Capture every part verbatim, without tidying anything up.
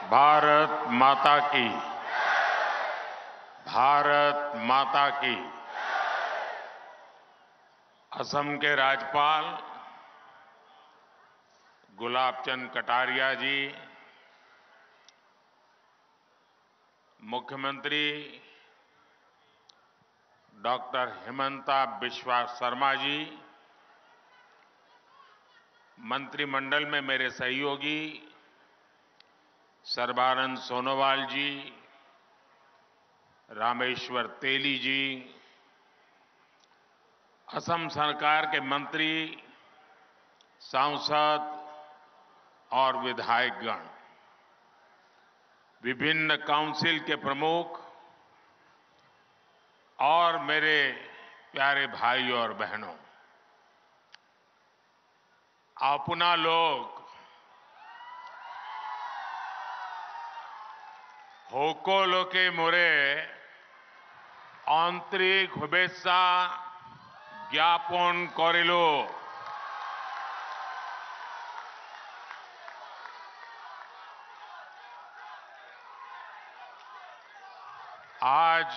भारत माता की भारत माता की। असम के राज्यपाल गुलाब चंद कटारिया जी, मुख्यमंत्री डॉक्टर हिमंता बिस्वा शर्मा जी, मंत्रिमंडल में मेरे सहयोगी सर्बानंद सोनोवाल जी, रामेश्वर तेली जी, असम सरकार के मंत्री, सांसद और विधायकगण, विभिन्न काउंसिल के प्रमुख और मेरे प्यारे भाई और बहनों, अपना लोग होको लोके मोरे आंतरिक शुभेच्छा ज्ञापन करिलो। आज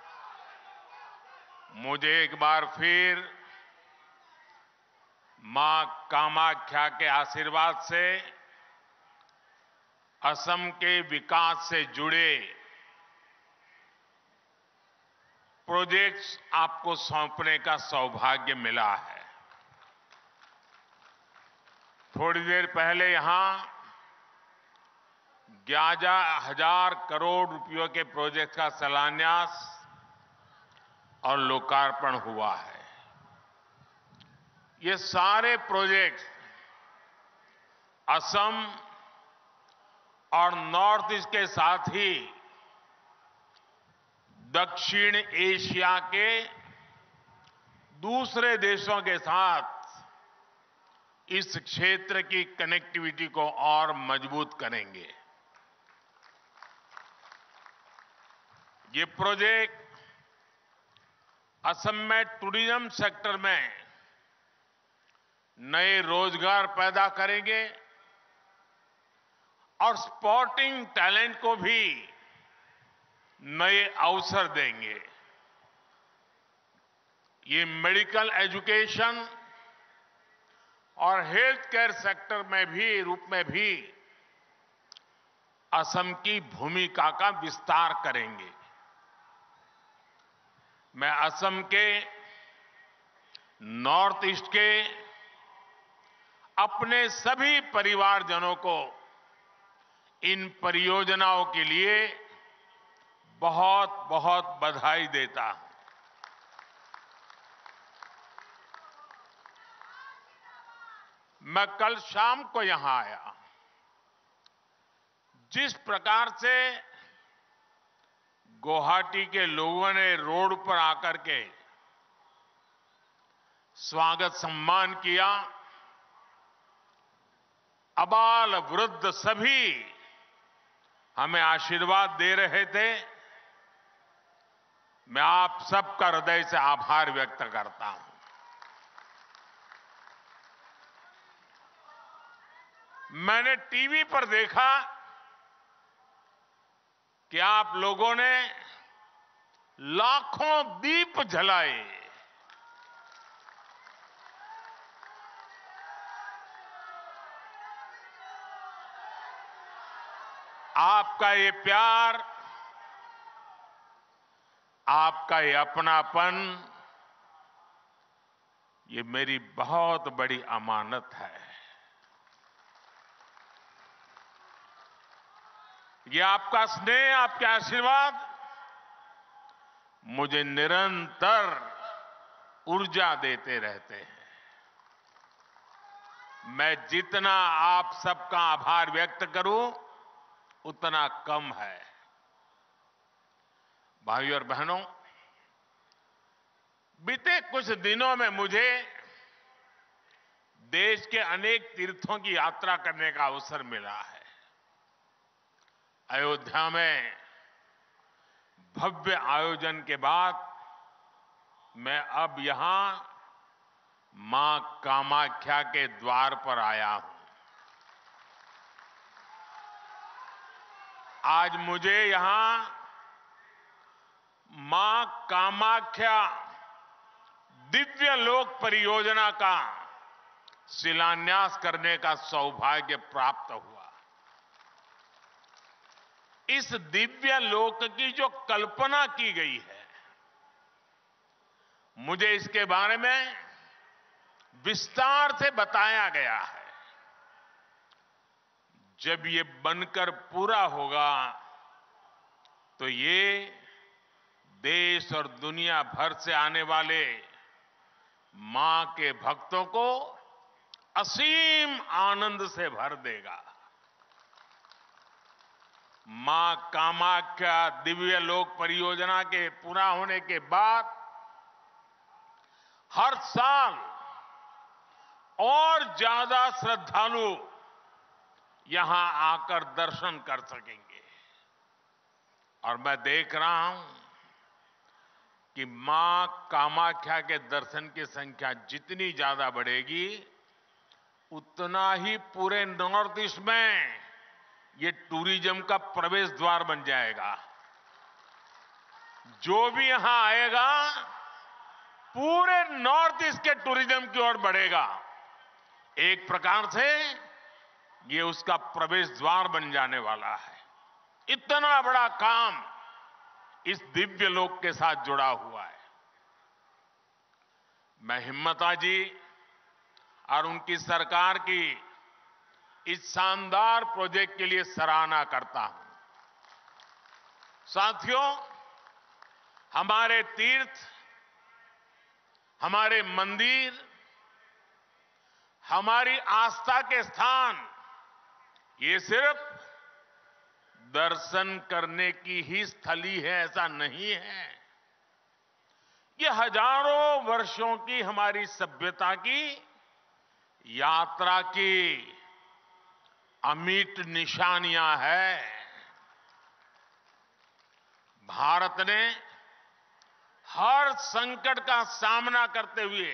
मुझे एक बार फिर मां कामाख्या के आशीर्वाद से असम के विकास से जुड़े प्रोजेक्ट्स आपको सौंपने का सौभाग्य मिला है। थोड़ी देर पहले यहां ग्यारह हजार करोड़ रुपयों के प्रोजेक्ट का शिलान्यास और लोकार्पण हुआ है। ये सारे प्रोजेक्ट असम और नॉर्थ ईस्ट के साथ ही दक्षिण एशिया के दूसरे देशों के साथ इस क्षेत्र की कनेक्टिविटी को और मजबूत करेंगे। ये प्रोजेक्ट असम में टूरिज्म सेक्टर में नए रोजगार पैदा करेंगे और स्पोर्टिंग टैलेंट को भी नए अवसर देंगे। ये मेडिकल एजुकेशन और हेल्थ केयर सेक्टर में भी रूप में भी असम की भूमिका का विस्तार करेंगे। मैं असम के नॉर्थ ईस्ट के अपने सभी परिवारजनों को इन परियोजनाओं के लिए बहुत बहुत बधाई देता हूं। मैं कल शाम को यहां आया। जिस प्रकार से गुवाहाटी के लोगों ने रोड पर आकर के स्वागत सम्मान किया, अबाल वृद्ध सभी हमें आशीर्वाद दे रहे थे, मैं आप सबका हृदय से आभार व्यक्त करता हूं। मैंने टीवी पर देखा कि आप लोगों ने लाखों दीप जलाए। आपका ये प्यार, आपका ये अपनापन, ये मेरी बहुत बड़ी अमानत है। ये आपका स्नेह, आपके आशीर्वाद मुझे निरंतर ऊर्जा देते रहते हैं। मैं जितना आप सबका आभार व्यक्त करूं उतना कम है। भाइयों और बहनों, बीते कुछ दिनों में मुझे देश के अनेक तीर्थों की यात्रा करने का अवसर मिला है। अयोध्या में भव्य आयोजन के बाद मैं अब यहां मां कामाख्या के द्वार पर आया हूं। आज मुझे यहां मां कामाख्या दिव्य लोक परियोजना का शिलान्यास करने का सौभाग्य प्राप्त हुआ। इस दिव्य लोक की जो कल्पना की गई है, मुझे इसके बारे में विस्तार से बताया गया है। जब ये बनकर पूरा होगा तो ये देश और दुनिया भर से आने वाले मां के भक्तों को असीम आनंद से भर देगा। मां कामाख्या दिव्य लोक परियोजना के पूरा होने के बाद हर साल और ज्यादा श्रद्धालु यहां आकर दर्शन कर सकेंगे। और मैं देख रहा हूं कि मां कामाख्या के दर्शन की संख्या जितनी ज्यादा बढ़ेगी, उतना ही पूरे नॉर्थ ईस्ट में ये टूरिज्म का प्रवेश द्वार बन जाएगा। जो भी यहां आएगा पूरे नॉर्थ ईस्ट के टूरिज्म की ओर बढ़ेगा। एक प्रकार से ये उसका प्रवेश द्वार बन जाने वाला है। इतना बड़ा काम इस दिव्य लोक के साथ जुड़ा हुआ है। मैं हिम्मता जी और उनकी सरकार की इस शानदार प्रोजेक्ट के लिए सराहना करता हूं। साथियों, हमारे तीर्थ, हमारे मंदिर, हमारी आस्था के स्थान ये सिर्फ दर्शन करने की ही स्थली है, ऐसा नहीं है। ये हजारों वर्षों की हमारी सभ्यता की यात्रा की अमिट निशानियां हैं। भारत ने हर संकट का सामना करते हुए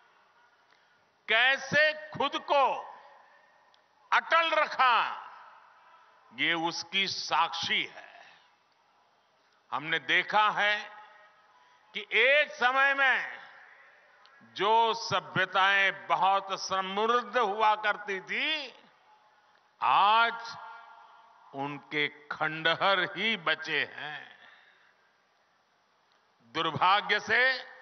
कैसे खुद को अटल रखा, ये उसकी साक्षी है। हमने देखा है कि एक समय में जो सभ्यताएं बहुत समृद्ध हुआ करती थी, आज उनके खंडहर ही बचे हैं। दुर्भाग्य से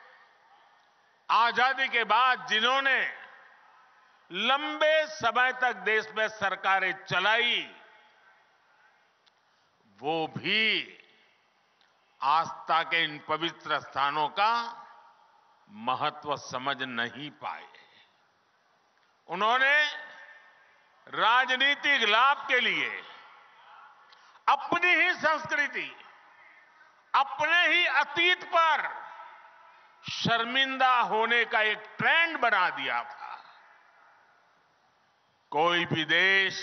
आजादी के बाद जिन्होंने लंबे समय तक देश में सरकारें चलाई, वो भी आस्था के इन पवित्र स्थानों का महत्व समझ नहीं पाए। उन्होंने राजनीतिक लाभ के लिए अपनी ही संस्कृति, अपने ही अतीत पर शर्मिंदा होने का एक ट्रेंड बना दिया था। कोई भी देश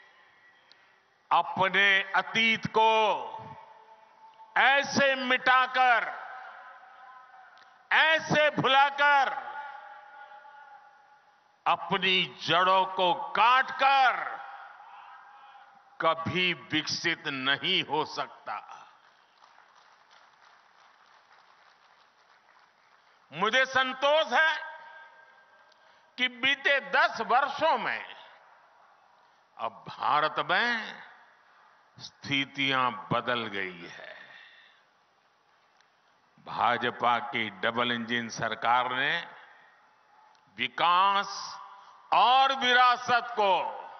अपने अतीत को ऐसे मिटाकर, ऐसे भुलाकर, अपनी जड़ों को काटकर कभी विकसित नहीं हो सकता। मुझे संतोष है कि बीते दस वर्षों में अब भारत में स्थितियां बदल गई है। भाजपा की डबल इंजन सरकार ने विकास और विरासत को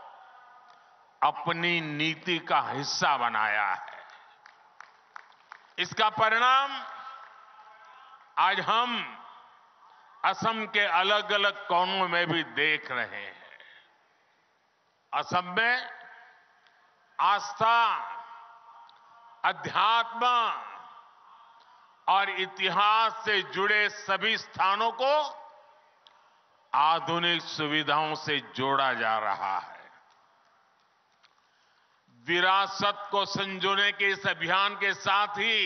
अपनी नीति का हिस्सा बनाया है। इसका परिणाम आज हम असम के अलग अलग कोनों में भी देख रहे हैं। असम में आस्था, अध्यात्म और इतिहास से जुड़े सभी स्थानों को आधुनिक सुविधाओं से जोड़ा जा रहा है। विरासत को संजोने के इस अभियान के साथ ही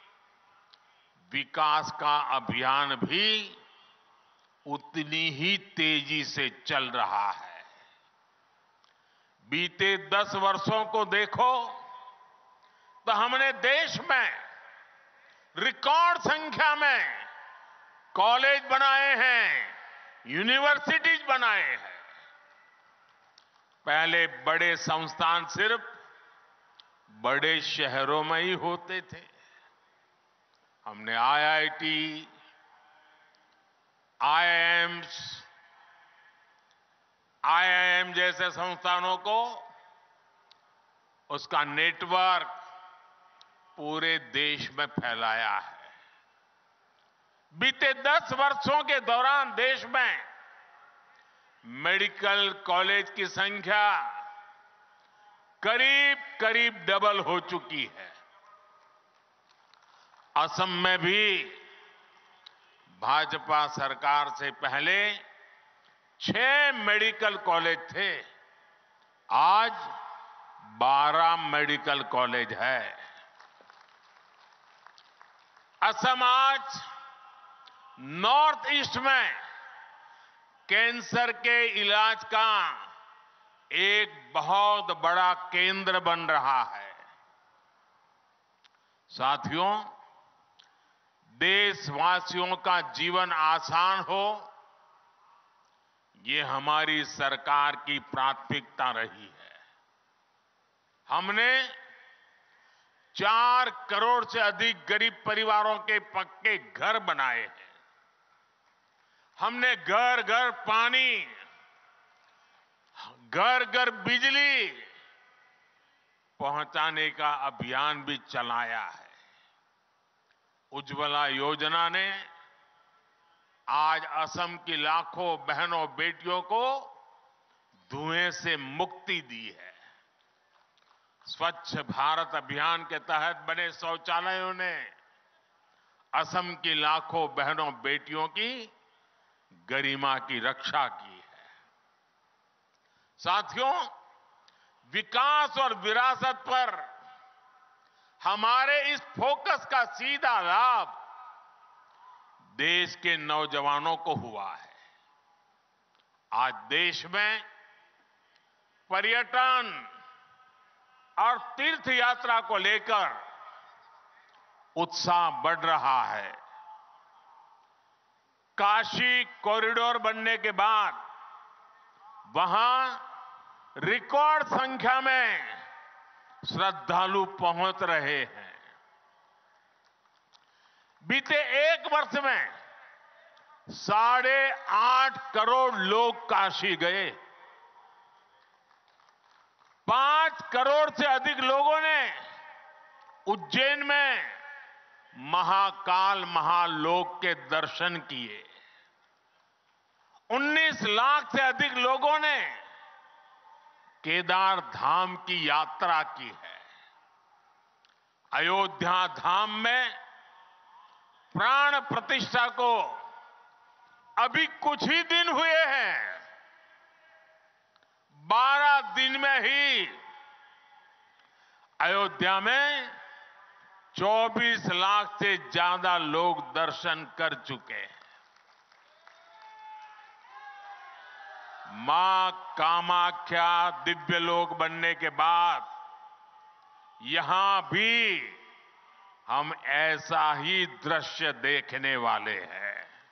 विकास का अभियान भी उतनी ही तेजी से चल रहा है। बीते दस वर्षों को देखो तो हमने देश में रिकॉर्ड संख्या में कॉलेज बनाए हैं, यूनिवर्सिटीज बनाए हैं। पहले बड़े संस्थान सिर्फ बड़े शहरों में ही होते थे। हमने I I T, I I Ms, I I M जैसे संस्थानों को उसका नेटवर्क पूरे देश में फैलाया है। बीते दस वर्षों के दौरान देश में मेडिकल कॉलेज की संख्या करीब करीब डबल हो चुकी है। असम में भी भाजपा सरकार से पहले छह मेडिकल कॉलेज थे, आज बारह मेडिकल कॉलेज है। असम आज नॉर्थ ईस्ट में कैंसर के इलाज का एक बहुत बड़ा केंद्र बन रहा है। साथियों, देशवासियों का जीवन आसान हो, ये हमारी सरकार की प्राथमिकता रही है। हमने चार करोड़ से अधिक गरीब परिवारों के पक्के घर बनाए हैं। हमने घर घर पानी, घर घर बिजली पहुंचाने का अभियान भी चलाया है। उज्ज्वला योजना ने आज असम की लाखों बहनों बेटियों को धुएं से मुक्ति दी है। स्वच्छ भारत अभियान के तहत बने शौचालयों ने असम की लाखों बहनों बेटियों की गरिमा की रक्षा की है। साथियों, विकास और विरासत पर हमारे इस फोकस का सीधा लाभ देश के नौजवानों को हुआ है। आज देश में पर्यटन और तीर्थ यात्रा को लेकर उत्साह बढ़ रहा है। काशी कॉरिडोर बनने के बाद वहां रिकॉर्ड संख्या में श्रद्धालु पहुंच रहे हैं। बीते एक वर्ष में साढ़े आठ करोड़ लोग काशी गए। पांच करोड़ से अधिक लोगों ने उज्जैन में महाकाल महालोक के दर्शन किए। उन्नीस लाख से अधिक लोगों ने केदार धाम की यात्रा की है। अयोध्या धाम में प्राण प्रतिष्ठा को अभी कुछ ही दिन हुए हैं। बारह दिन में ही अयोध्या में चौबीस लाख से ज्यादा लोग दर्शन कर चुके हैं। मां कामाख्या दिव्य लोक बनने के बाद यहां भी हम ऐसा ही दृश्य देखने वाले हैं।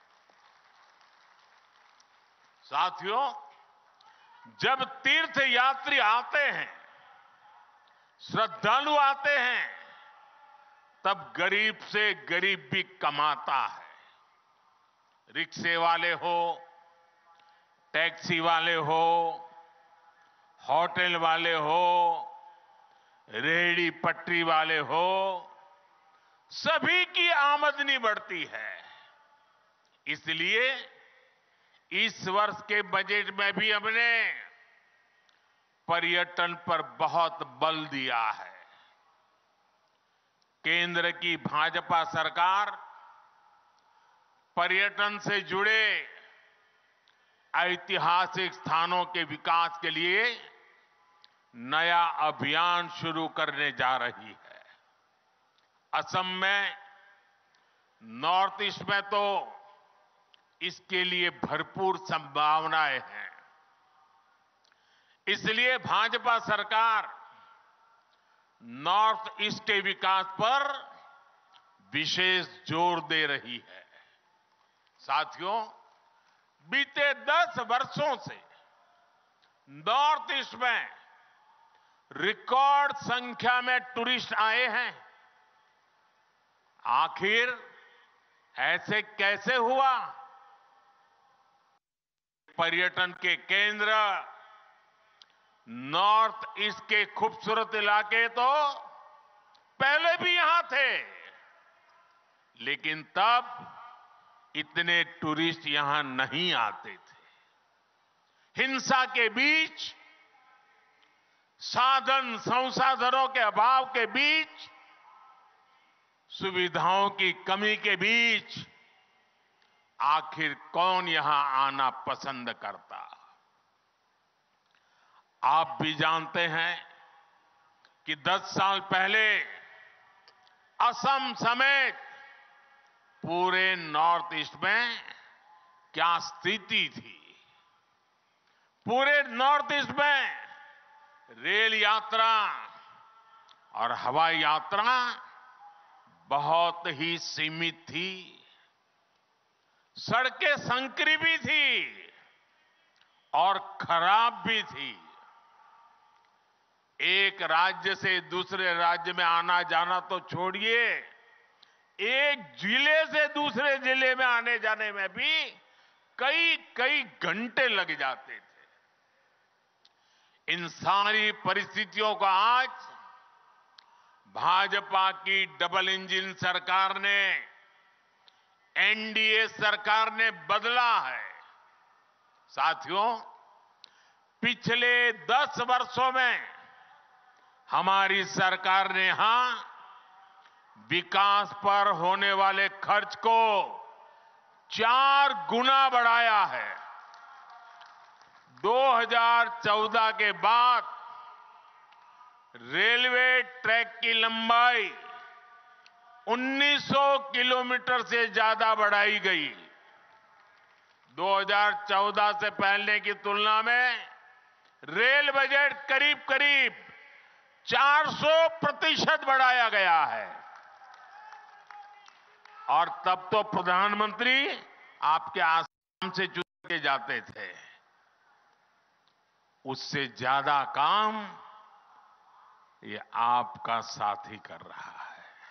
साथियों, जब तीर्थ यात्री आते हैं, श्रद्धालु आते हैं, तब गरीब से गरीब भी कमाता है। रिक्शे वाले हो, टैक्सी वाले हो, होटल वाले हो, रेहड़ी पटरी वाले हो, सभी की आमदनी बढ़ती है। इसलिए इस वर्ष के बजट में भी हमने पर्यटन पर बहुत बल दिया है। केंद्र की भाजपा सरकार पर्यटन से जुड़े ऐतिहासिक स्थानों के विकास के लिए नया अभियान शुरू करने जा रही है। असम में, नॉर्थ ईस्ट में तो इसके लिए भरपूर संभावनाएं हैं। इसलिए भाजपा सरकार नॉर्थ ईस्ट के विकास पर विशेष जोर दे रही है। साथियों, बीते दस वर्षों से नॉर्थ ईस्ट में रिकॉर्ड संख्या में टूरिस्ट आए हैं। आखिर ऐसे कैसे हुआ? पर्यटन के केंद्र नॉर्थ ईस्ट के खूबसूरत इलाके तो पहले भी यहां थे, लेकिन तब इतने टूरिस्ट यहां नहीं आते थे। हिंसा के बीच, साधन संसाधनों के अभाव के बीच, सुविधाओं की कमी के बीच आखिर कौन यहां आना पसंद करता? आप भी जानते हैं कि दस साल पहले असम समेत पूरे नॉर्थ ईस्ट में क्या स्थिति थी। पूरे नॉर्थ ईस्ट में रेल यात्रा और हवाई यात्रा बहुत ही सीमित थी। सड़कें संकरी भी थी और खराब भी थी। एक राज्य से दूसरे राज्य में आना जाना तो छोड़िए, एक जिले से दूसरे जिले में आने जाने में भी कई कई घंटे लग जाते थे। इन सारी परिस्थितियों को आज भाजपा की डबल इंजन सरकार ने, एनडीए सरकार ने बदला है। साथियों, पिछले दस वर्षों में हमारी सरकार ने यहां विकास पर होने वाले खर्च को चार गुना बढ़ाया है। दो हज़ार चौदह के बाद रेलवे ट्रैक की लंबाई उन्नीस सौ किलोमीटर से ज्यादा बढ़ाई गई। दो हज़ार चौदह से पहले की तुलना में रेल बजट करीब करीब चार सौ प्रतिशत बढ़ाया गया है। और तब तो प्रधानमंत्री आपके आसाम से चुन के जाते थे। उससे ज्यादा काम ये आपका साथी कर रहा है।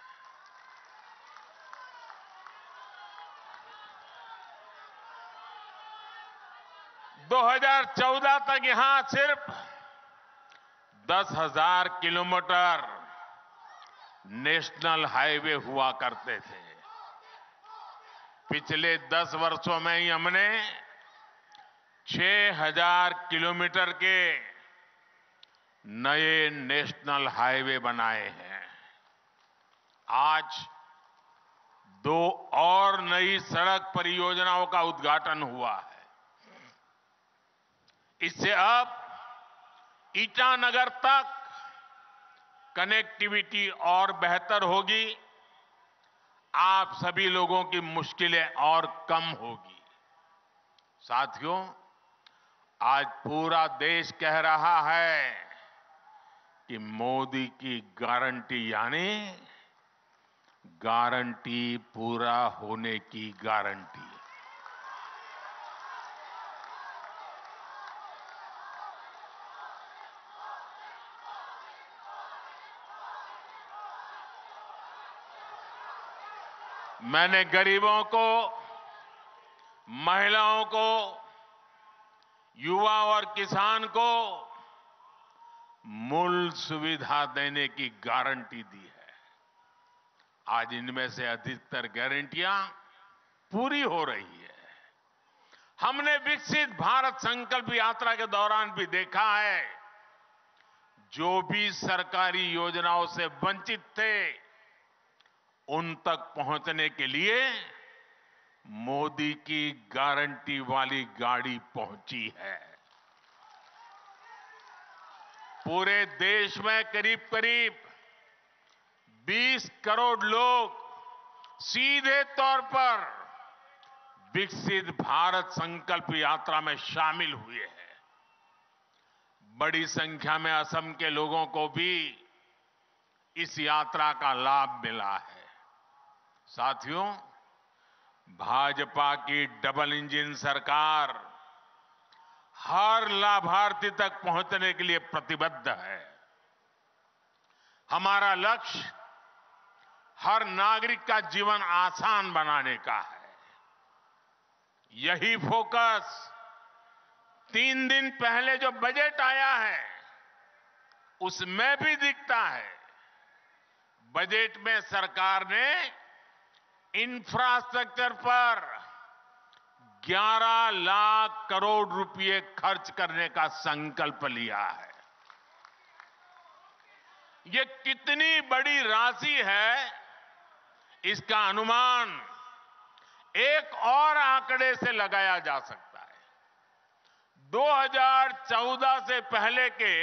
दो हज़ार चौदह तक यहां सिर्फ दस हज़ार किलोमीटर नेशनल हाईवे हुआ करते थे। पिछले दस वर्षों में ही हमने छह हज़ार किलोमीटर के नए नेशनल हाईवे बनाए हैं। आज दो और नई सड़क परियोजनाओं का उद्घाटन हुआ है। इससे अब ईटानगर तक कनेक्टिविटी और बेहतर होगी। आप सभी लोगों की मुश्किलें और कम होगी। साथियों, आज पूरा देश कह रहा है कि मोदी की गारंटी यानी गारंटी पूरा होने की गारंटी। मैंने गरीबों को, महिलाओं को, युवा और किसान को मूल सुविधा देने की गारंटी दी है। आज इनमें से अधिकतर गारंटियां पूरी हो रही है। हमने विकसित भारत संकल्प यात्रा के दौरान भी देखा है, जो भी सरकारी योजनाओं से वंचित थे उन तक पहुंचने के लिए मोदी की गारंटी वाली गाड़ी पहुंची है। पूरे देश में करीब करीब बीस करोड़ लोग सीधे तौर पर विकसित भारत संकल्प यात्रा में शामिल हुए हैं। बड़ी संख्या में असम के लोगों को भी इस यात्रा का लाभ मिला है। साथियों, भाजपा की डबल इंजन सरकार हर लाभार्थी तक पहुंचने के लिए प्रतिबद्ध है। हमारा लक्ष्य हर नागरिक का जीवन आसान बनाने का है। यही फोकस तीन दिन पहले जो बजट आया है उसमें भी दिखता है। बजट में सरकार ने इंफ्रास्ट्रक्चर पर ग्यारह लाख करोड़ रुपए खर्च करने का संकल्प लिया है। ये कितनी बड़ी राशि है, इसका अनुमान एक और आंकड़े से लगाया जा सकता है। दो हज़ार चौदह से पहले के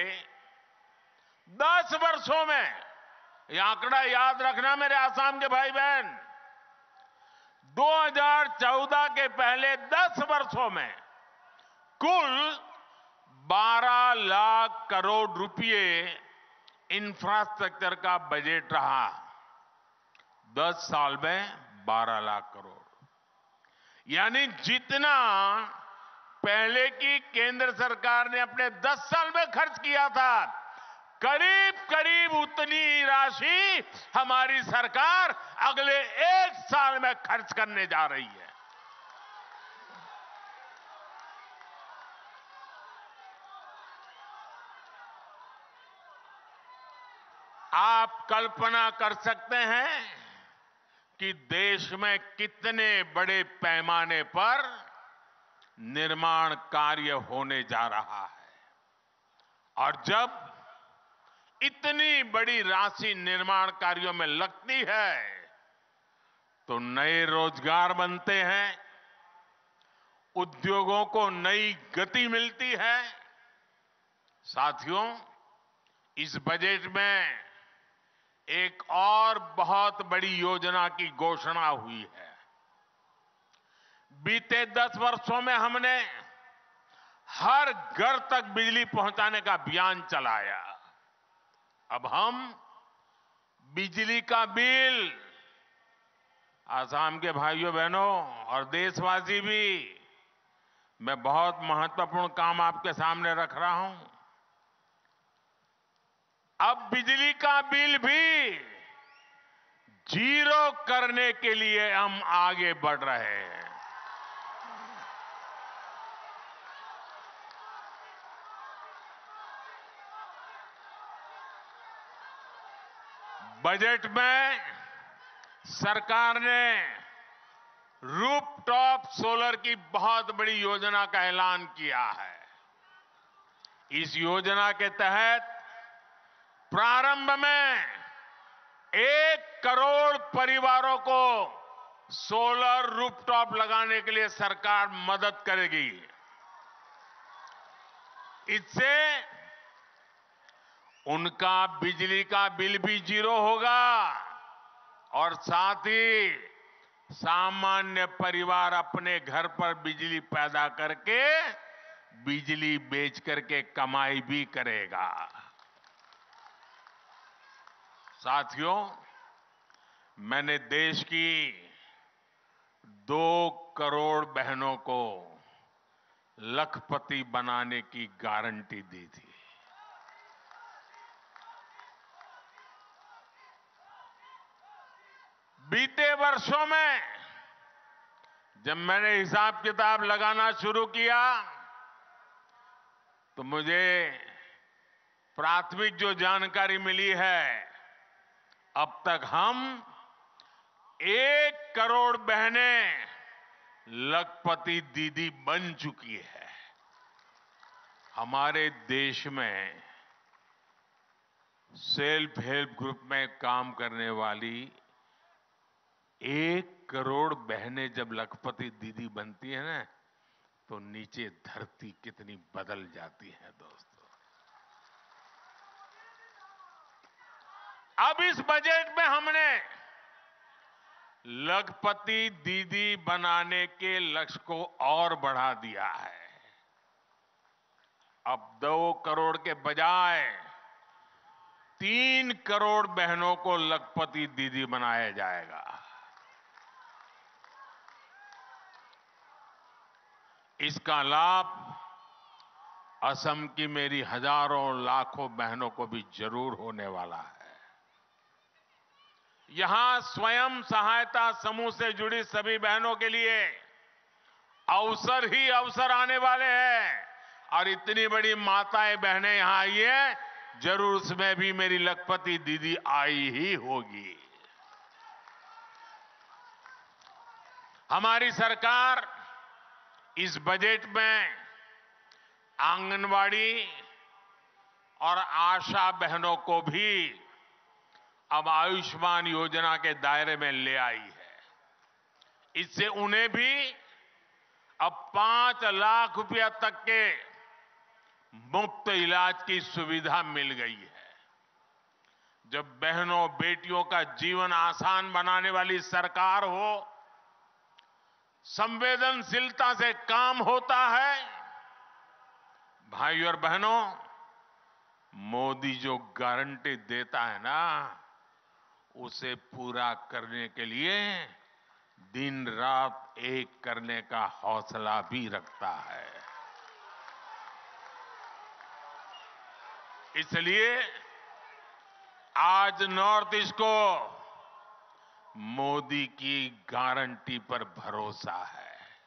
दस वर्षों में, यह आंकड़ा याद रखना मेरे आसाम के भाई बहन, दो हज़ार चौदह के पहले दस वर्षों में कुल बारह लाख करोड़ रुपए इंफ्रास्ट्रक्चर का बजट रहा। दस साल में बारह लाख करोड़, यानी जितना पहले की केंद्र सरकार ने अपने दस साल में खर्च किया था, करीब करीब उतनी राशि हमारी सरकार अगले एक साल में खर्च करने जा रही है। आप कल्पना कर सकते हैं कि देश में कितने बड़े पैमाने पर निर्माण कार्य होने जा रहा है। और जब इतनी बड़ी राशि निर्माण कार्यों में लगती है तो नए रोजगार बनते हैं, उद्योगों को नई गति मिलती है। साथियों, इस बजट में एक और बहुत बड़ी योजना की घोषणा हुई है। बीते दस वर्षों में हमने हर घर तक बिजली पहुंचाने का अभियान चलाया। अब हम बिजली का बिल, आसाम के भाइयों बहनों और देशवासी भी, मैं बहुत महत्वपूर्ण काम आपके सामने रख रहा हूं। अब बिजली का बिल भी जीरो करने के लिए हम आगे बढ़ रहे हैं। बजट में सरकार ने रूफटॉप सोलर की बहुत बड़ी योजना का ऐलान किया है। इस योजना के तहत प्रारंभ में एक करोड़ परिवारों को सोलर रूफटॉप लगाने के लिए सरकार मदद करेगी। इससे उनका बिजली का बिल भी जीरो होगा और साथ ही सामान्य परिवार अपने घर पर बिजली पैदा करके बिजली बेच करके कमाई भी करेगा। साथियों, मैंने देश की दो करोड़ बहनों को लखपति बनाने की गारंटी दी थी। बीते वर्षों में जब मैंने हिसाब किताब लगाना शुरू किया तो मुझे प्राथमिक जो जानकारी मिली है, अब तक हम एक करोड़ बहनें लखपति दीदी बन चुकी है। हमारे देश में सेल्फ हेल्प ग्रुप में काम करने वाली एक करोड़ बहनें जब लखपति दीदी बनती है ना, तो नीचे धरती कितनी बदल जाती है दोस्तों। अब इस बजट में हमने लखपति दीदी बनाने के लक्ष्य को और बढ़ा दिया है। अब दो करोड़ के बजाय तीन करोड़ बहनों को लखपति दीदी बनाया जाएगा। इसका लाभ असम की मेरी हजारों लाखों बहनों को भी जरूर होने वाला है। यहां स्वयं सहायता समूह से जुड़ी सभी बहनों के लिए अवसर ही अवसर आने वाले हैं और इतनी बड़ी माताएं बहनें यहां आई है, जरूर उसमें भी मेरी लखपति दीदी आई ही होगी। हमारी सरकार इस बजट में आंगनवाड़ी और आशा बहनों को भी अब आयुष्मान योजना के दायरे में ले आई है। इससे उन्हें भी अब पांच लाख रुपया तक के मुफ्त इलाज की सुविधा मिल गई है। जब बहनों बेटियों का जीवन आसान बनाने वाली सरकार हो, संवेदनशीलता से काम होता है, भाइयों और बहनों, मोदी जो गारंटी देता है ना, उसे पूरा करने के लिए दिन रात एक करने का हौसला भी रखता है। इसलिए आज नॉर्थ ईस्ट को मोदी की गारंटी पर भरोसा है।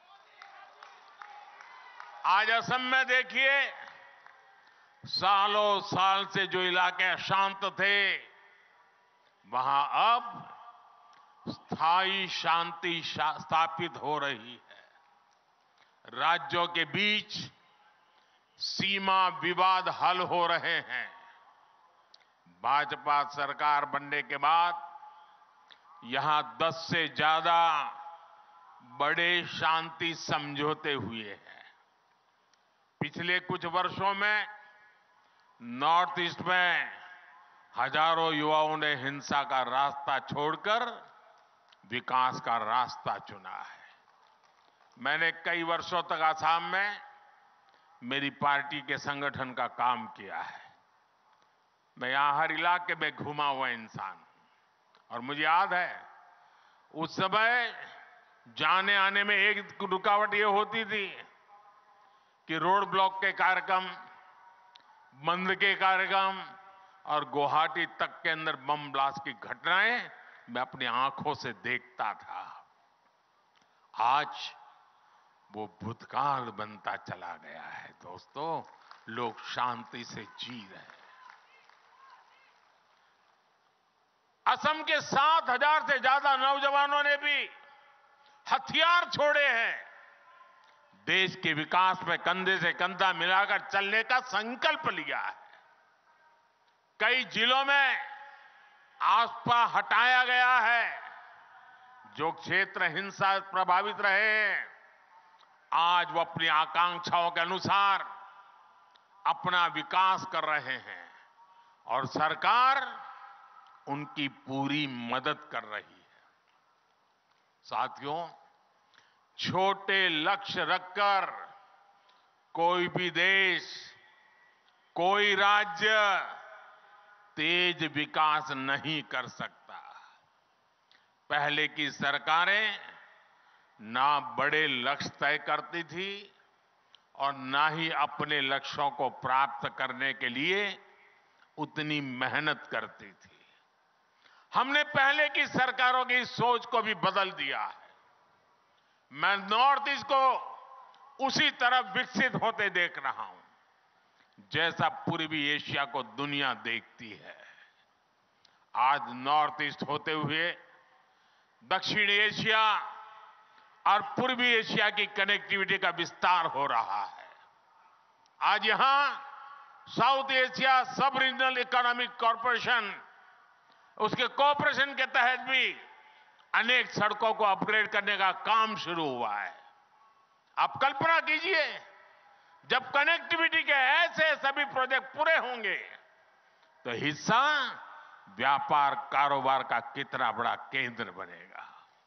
आज असम में देखिए, सालों साल से जो इलाके अशांत थे, वहां अब स्थायी शांति स्थापित हो रही है। राज्यों के बीच सीमा विवाद हल हो रहे हैं। भाजपा सरकार बनने के बाद यहां दस से ज्यादा बड़े शांति समझौते हुए हैं। पिछले कुछ वर्षों में नॉर्थ ईस्ट में हजारों युवाओं ने हिंसा का रास्ता छोड़कर विकास का रास्ता चुना है। मैंने कई वर्षों तक असम में मेरी पार्टी के संगठन का काम किया है। मैं यहां हर इलाके में घुमा हुआ इंसान हूं और मुझे याद है, उस समय जाने आने में एक रुकावट ये होती थी कि रोड ब्लॉक के कार्यक्रम, बंद के कार्यक्रम और गुवाहाटी तक के अंदर बम ब्लास्ट की घटनाएं मैं अपनी आंखों से देखता था। आज वो भूतकाल बनता चला गया है। दोस्तों, लोग शांति से जी रहे हैं। असम के सात हजार से ज्यादा नौजवानों ने भी हथियार छोड़े हैं। देश के विकास में कंधे से कंधा मिलाकर चलने का संकल्प लिया है। कई जिलों में आस्था हटाया गया है। जो क्षेत्र हिंसा प्रभावित रहे, आज वो अपनी आकांक्षाओं के अनुसार अपना विकास कर रहे हैं और सरकार उनकी पूरी मदद कर रही है। साथियों, छोटे लक्ष्य रखकर कोई भी देश, कोई राज्य तेज विकास नहीं कर सकता। पहले की सरकारें ना बड़े लक्ष्य तय करती थी और ना ही अपने लक्ष्यों को प्राप्त करने के लिए उतनी मेहनत करती थी। हमने पहले की सरकारों की सोच को भी बदल दिया है। मैं नॉर्थ ईस्ट को उसी तरफ विकसित होते देख रहा हूं जैसा पूर्वी एशिया को दुनिया देखती है। आज नॉर्थ ईस्ट होते हुए दक्षिण एशिया और पूर्वी एशिया की कनेक्टिविटी का विस्तार हो रहा है। आज यहां South Asia sub regional economic corporation, उसके कोऑपरेशन के तहत भी अनेक सड़कों को अपग्रेड करने का काम शुरू हुआ है। आप कल्पना कीजिए, जब कनेक्टिविटी के ऐसे सभी प्रोजेक्ट पूरे होंगे तो हिस्सा व्यापार कारोबार का कितना बड़ा केंद्र बनेगा।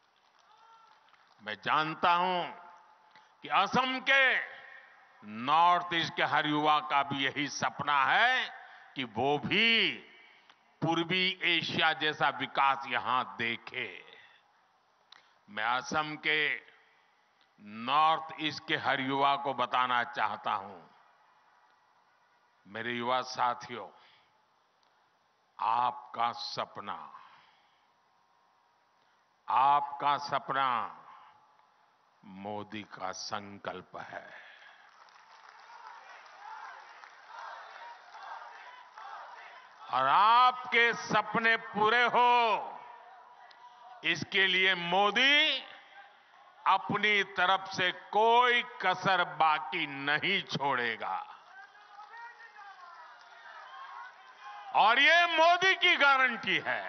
मैं जानता हूं कि असम के नॉर्थ ईस्ट के हर युवा का भी यही सपना है कि वो भी पूर्वी एशिया जैसा विकास यहां देखे। मैं असम के नॉर्थ ईस्ट के हर युवा को बताना चाहता हूं, मेरे युवा साथियों, आपका सपना आपका सपना मोदी का संकल्प है। और आपके सपने पूरे हो, इसके लिए मोदी अपनी तरफ से कोई कसर बाकी नहीं छोड़ेगा। और ये मोदी की गारंटी है।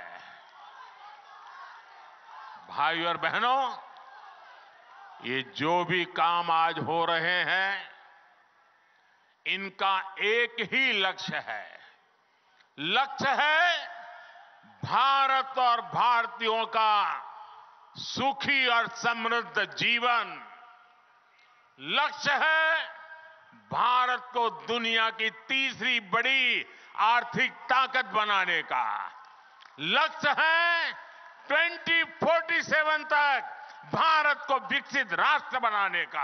भाई और बहनों, ये जो भी काम आज हो रहे हैं, इनका एक ही लक्ष्य है। लक्ष्य है भारत और भारतीयों का सुखी और समृद्ध जीवन। लक्ष्य है भारत को दुनिया की तीसरी बड़ी आर्थिक ताकत बनाने का। लक्ष्य है दो हज़ार सैंतालीस तक भारत को विकसित राष्ट्र बनाने का।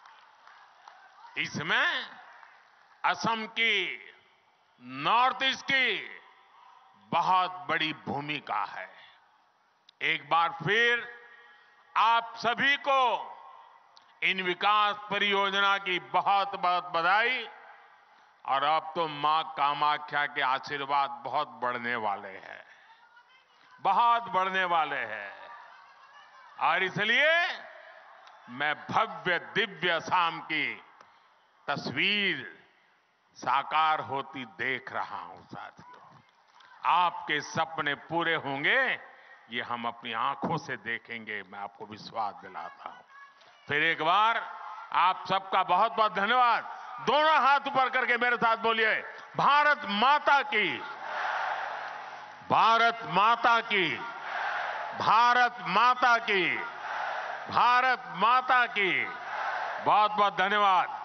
इसमें असम की, नॉर्थ ईस्ट की बहुत बड़ी भूमिका है। एक बार फिर आप सभी को इन विकास परियोजना की बहुत बहुत बधाई। और अब तो मां कामाख्या के आशीर्वाद बहुत बढ़ने वाले हैं, बहुत बढ़ने वाले हैं। और इसलिए मैं भव्य दिव्य असम की तस्वीर साकार होती देख रहा हूं। साथियों, आपके सपने पूरे होंगे, ये हम अपनी आंखों से देखेंगे, मैं आपको विश्वास दिलाता हूं। फिर एक बार आप सबका बहुत बहुत धन्यवाद। दोनों हाथ ऊपर करके मेरे साथ बोलिए, भारत माता की, भारत माता की, भारत माता की, भारत माता की। बहुत बहुत धन्यवाद।